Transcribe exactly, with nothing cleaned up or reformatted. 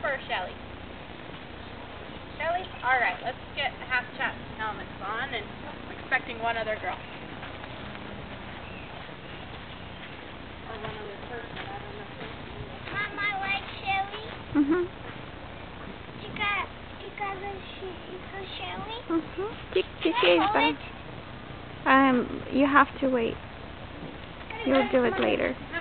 first, Allie? Allie? Alright, let's get half chat helmets on, and I'm expecting one other girl. Or one other person, I don't know. Mom, I like Shelly. Mhm. You got, you got the you got Shelly? Mhm. You, you Can I hold Um, you have to wait. You'll do it later.